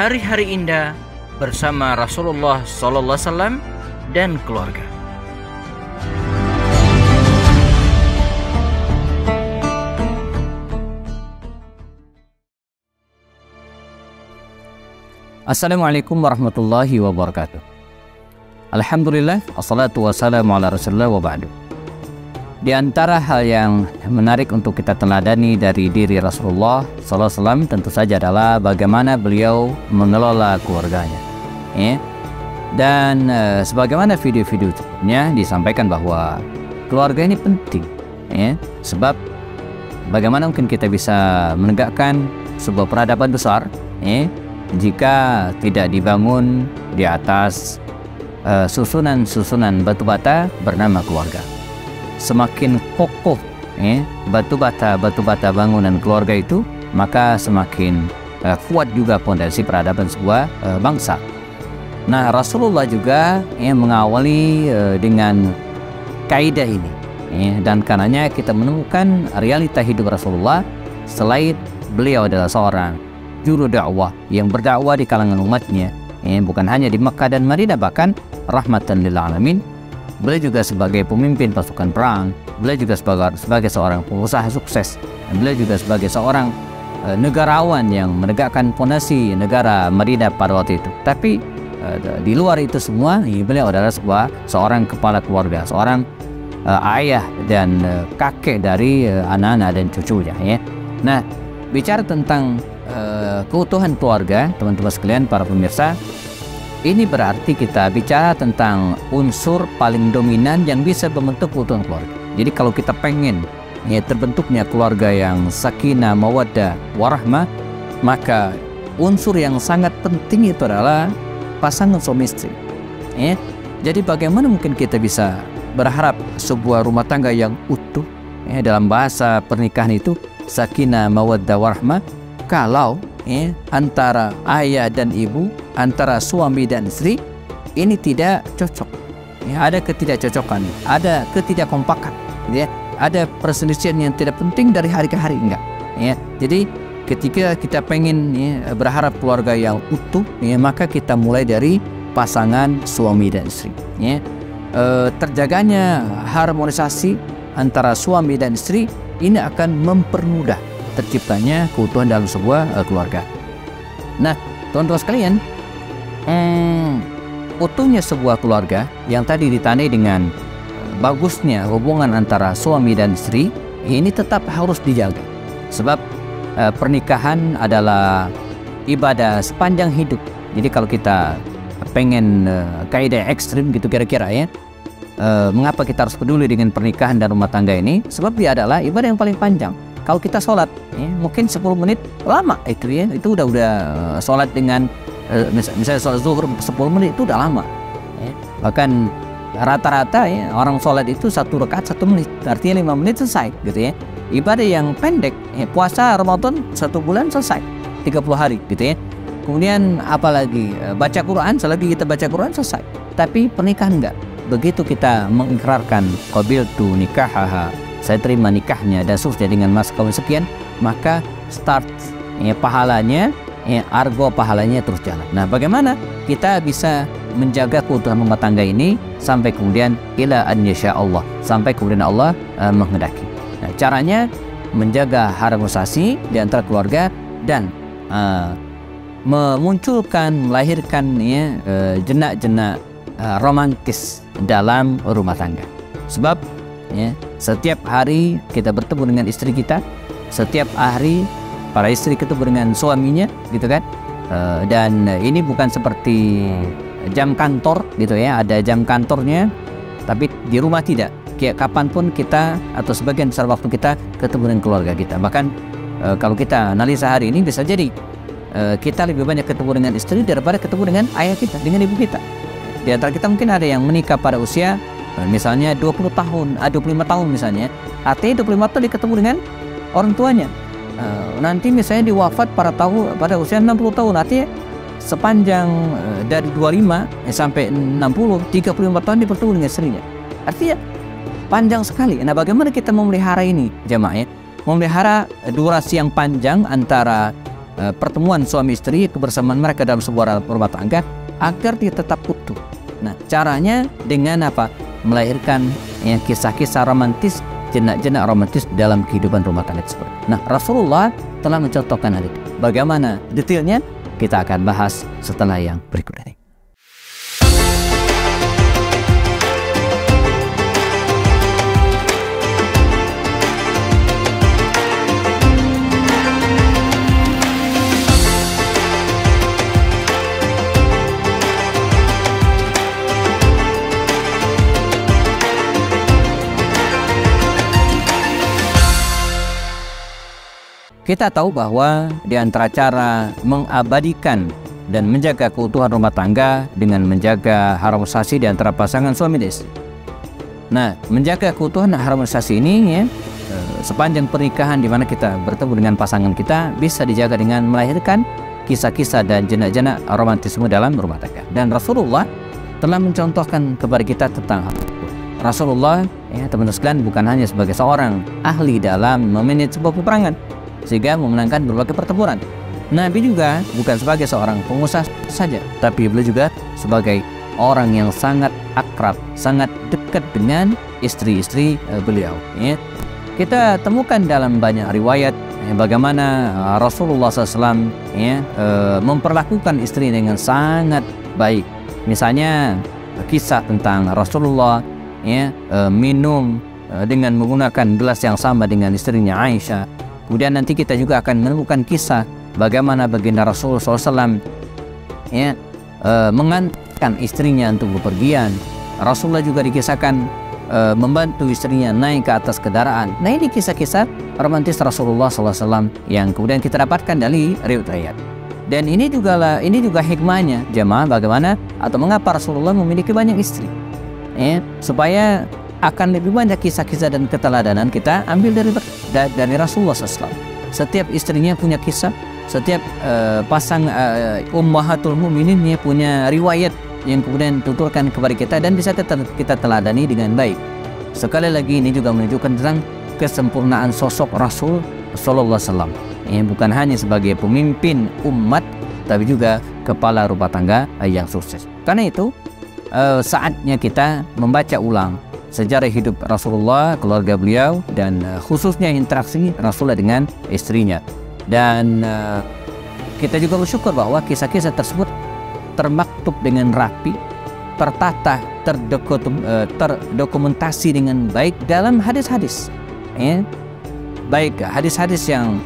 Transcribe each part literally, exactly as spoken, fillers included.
hari-hari indah bersama Rasulullah Sallallahu Alaihi Wasallam dan keluarga. Assalamualaikum warahmatullahi wabarakatuh. Alhamdulillah, assalatu wassalamu ala rasulillah wa ba'du. Di antara hal yang menarik untuk kita teladani dari diri Rasulullah sallallahu alaihi wasallam tentu saja adalah bagaimana beliau mengelola keluarganya. Ya. Dan e, sebagaimana video-video sebelumnya disampaikan bahwa keluarga ini penting. Ya. Sebab bagaimana mungkin kita bisa menegakkan sebuah peradaban besar ya, jika tidak dibangun di atas susunan-susunan uh, batu bata bernama keluarga. Semakin kokoh eh, batu bata batu bata bangunan keluarga itu, maka semakin uh, kuat juga fondasi peradaban sebuah uh, bangsa. Nah, Rasulullah juga eh, mengawali uh, dengan kaidah ini eh, dan karenanya kita menemukan realita hidup Rasulullah. Selain beliau adalah seorang juru dakwah yang berdakwah di kalangan umatnya, eh, bukan hanya di Makkah dan Madinah, bahkan rahmatan lil alamin. Beliau juga sebagai pemimpin pasukan perang, beliau juga sebagai, sebagai seorang pengusaha sukses, dan beliau juga sebagai seorang eh, negarawan yang menegakkan fondasi negara Madinah pada waktu itu. Tapi eh, di luar itu semua, eh, beliau adalah sebuah seorang kepala keluarga, seorang eh, ayah dan eh, kakek dari eh, anak-anak dan cucunya. Ya. Nah, bicara tentang Uh, keutuhan keluarga, teman-teman sekalian, para pemirsa, ini berarti kita bicara tentang unsur paling dominan yang bisa membentuk keutuhan keluarga. Jadi kalau kita pengen ya, terbentuknya keluarga yang sakinah, mawaddah, warahmah, maka unsur yang sangat penting itu adalah pasangan suami istri. Ya. Jadi bagaimana mungkin kita bisa berharap sebuah rumah tangga yang utuh, ya, dalam bahasa pernikahan itu sakinah, mawaddah, warahmah, kalau ya, antara ayah dan ibu, antara suami dan istri ini tidak cocok, ya, ada ketidakcocokan, ada ketidakkompakan, ya, ada perselisihan yang tidak penting dari hari ke hari, enggak, ya. Jadi ketika kita pengen ya, berharap keluarga yang utuh, ya, maka kita mulai dari pasangan suami dan istri, ya. E, terjaganya harmonisasi antara suami dan istri ini akan mempermudah terciptanya keutuhan dalam sebuah uh, keluarga. Nah, teman-teman sekalian, hmm, utuhnya sebuah keluarga yang tadi ditandai dengan uh, bagusnya hubungan antara suami dan istri ini tetap harus dijaga. Sebab uh, pernikahan adalah ibadah sepanjang hidup. Jadi kalau kita pengen uh, kaidah ekstrim gitu kira-kira ya, uh, mengapa kita harus peduli dengan pernikahan dan rumah tangga ini? Sebab dia adalah ibadah yang paling panjang. Kalau kita sholat, ya, mungkin sepuluh menit lama itu ya, itu udah udah sholat dengan uh, misalnya sholat zuhur sepuluh menit itu udah lama. Ya. Bahkan rata-rata ya, orang sholat itu satu rakaat satu menit, artinya lima menit selesai, gitu ya. Ibadah yang pendek, ya, puasa Ramadan satu bulan selesai, tiga puluh hari, gitu ya. Kemudian apalagi baca Quran, selagi kita baca Quran selesai. Tapi pernikahan enggak. Begitu kita mengikrarkan qabiltu nikahaha, saya terima nikahnya dan seterusnya dengan mas kawin sekian, maka start ya, pahalanya, ya, argo pahalanya terus jalan. Nah, bagaimana kita bisa menjaga keutuhan rumah tangga ini sampai kemudian ila an yasha Allah, sampai kemudian Allah uh, menghendaki. Nah, caranya menjaga harmonisasi di antara keluarga dan uh, memunculkan, melahirkan ya, uh, jenak-jenak uh, romantis dalam rumah tangga. Sebab ya, setiap hari kita bertemu dengan istri kita, setiap hari para istri ketemu dengan suaminya, gitu kan? Uh, dan ini bukan seperti jam kantor, gitu ya. Ada jam kantornya, tapi di rumah tidak. Kayak kapanpun kita atau sebagian besar waktu kita ketemu dengan keluarga kita. Bahkan uh, kalau kita analisa hari ini bisa jadi uh, kita lebih banyak ketemu dengan istri daripada ketemu dengan ayah kita, dengan ibu kita. Di antara kita mungkin ada yang menikah pada usia misalnya dua puluh tahun, dua puluh lima tahun misalnya. Artinya dua puluh lima tahun dia ketemu dengan orang tuanya. Uh, nanti misalnya diwafat pada tahun pada usia enam puluh tahun. Artinya sepanjang uh, dari dua puluh lima eh, sampai enam puluh, tiga puluh lima tahun dia bertemu dengan istrinya. Artinya panjang sekali. Nah, bagaimana kita memelihara ini, jemaah ya? Memelihara durasi yang panjang antara uh, pertemuan suami istri, kebersamaan mereka dalam sebuah rumah tangga agar dia tetap utuh. Nah, caranya dengan apa? Melahirkan ya, kisah-kisah romantis, jenak-jenak romantis dalam kehidupan rumah tangga tersebut. Nah, Rasulullah telah mencontohkan hal itu. Bagaimana detailnya? Kita akan bahas setelah yang berikut ini. Kita tahu bahwa di antara cara mengabadikan dan menjaga keutuhan rumah tangga dengan menjaga harmonisasi di antara pasangan suami istri. Nah, menjaga keutuhan harmonisasi ini ya, sepanjang pernikahan di mana kita bertemu dengan pasangan kita bisa dijaga dengan melahirkan kisah-kisah dan jenak-jenak romantisme dalam rumah tangga. Dan Rasulullah telah mencontohkan kepada kita tentang hal itu. Rasulullah ya teman-teman sekalian bukan hanya sebagai seorang ahli dalam memanage sebuah peperangan sehingga memenangkan berbagai pertempuran. Nabi juga bukan sebagai seorang pengusaha saja, tapi beliau juga sebagai orang yang sangat akrab, sangat dekat dengan istri-istri beliau. Ya. Kita temukan dalam banyak riwayat ya, bagaimana Rasulullah shallallahu alaihi wasallam ya, e, memperlakukan istri dengan sangat baik. Misalnya kisah tentang Rasulullah ya, e, minum e, dengan menggunakan gelas yang sama dengan istrinya Aisyah. Kemudian nanti kita juga akan menemukan kisah bagaimana baginda Rasulullah shallallahu alaihi wasallam ya, e, mengantarkan istrinya untuk bepergian. Rasulullah juga dikisahkan e, membantu istrinya naik ke atas kendaraan. Nah, ini kisah-kisah romantis Rasulullah shallallahu alaihi wasallam yang kemudian kita dapatkan dari riwayat. Dan ini juga lah, ini juga hikmahnya jemaah bagaimana atau mengapa Rasulullah memiliki banyak istri, ya, supaya akan lebih banyak kisah-kisah dan keteladanan kita ambil dari dari Rasulullah shallallahu alaihi wasallam. Setiap istrinya punya kisah, setiap uh, pasang uh, ummahatul mukminin punya riwayat yang kemudian tuturkan kepada kita dan bisa kita, kita teladani dengan baik. Sekali lagi ini juga menunjukkan tentang kesempurnaan sosok Rasul sallallahu alaihi wasallam. Ya, bukan hanya sebagai pemimpin umat, tapi juga kepala rumah tangga yang sukses. Karena itu uh, saatnya kita membaca ulang sejarah hidup Rasulullah, keluarga beliau, dan uh, khususnya interaksi Rasulullah dengan istrinya. Dan uh, kita juga bersyukur bahwa kisah-kisah tersebut termaktub dengan rapi, tertata, terdokum, uh, terdokumentasi dengan baik dalam hadis-hadis. Ya. Baik hadis-hadis yang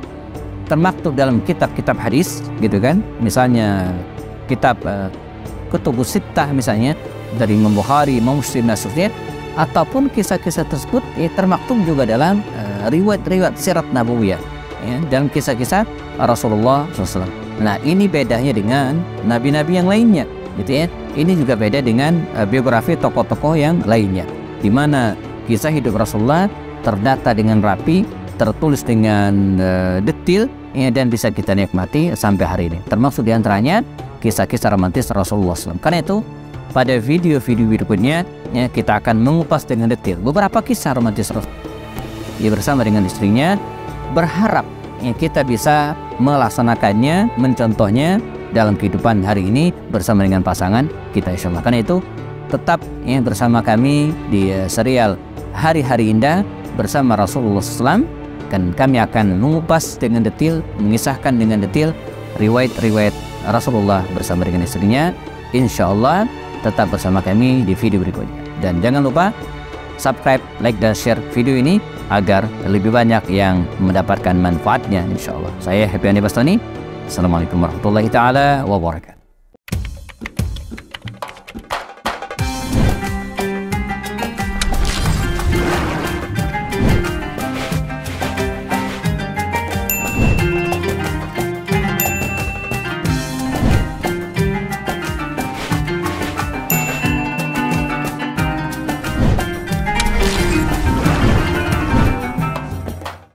termaktub dalam kitab-kitab hadis, gitu kan? Misalnya kitab uh, Kutubus Sittah misalnya dari Imam Bukhari, Imam Muslim, dan seterusnya. Ataupun kisah-kisah tersebut ya, termaktub juga dalam riwayat-riwayat uh, sirat nabawiyah ya, dalam kisah-kisah Rasulullah shallallahu alaihi wasallam. Nah, ini bedanya dengan nabi-nabi yang lainnya, gitu ya. Ini juga beda dengan uh, biografi tokoh-tokoh yang lainnya, di mana kisah hidup Rasulullah terdata dengan rapi, tertulis dengan uh, detail ya, dan bisa kita nikmati sampai hari ini. Termasuk diantaranya kisah-kisah romantis Rasulullah shallallahu alaihi wasallam. Karena itu pada video-video berikutnya ya, kita akan mengupas dengan detail beberapa kisah romantis Rasul ya, bersama dengan istrinya. Berharap ya, kita bisa melaksanakannya, mencontohnya dalam kehidupan hari ini bersama dengan pasangan kita insyaallah. Karena itu tetap ya, bersama kami di uh, serial Hari-Hari Indah bersama Rasulullah shallallahu alaihi wasallam, dan kami akan mengupas dengan detail, mengisahkan dengan detail riwayat-riwayat Rasulullah bersama dengan istrinya. Insyaallah tetap bersama kami di video berikutnya. Dan jangan lupa subscribe, like, dan share video ini agar lebih banyak yang mendapatkan manfaatnya insyaallah. Saya Happy Andi Bastoni. Assalamualaikum warahmatullahi taala wabarakatuh.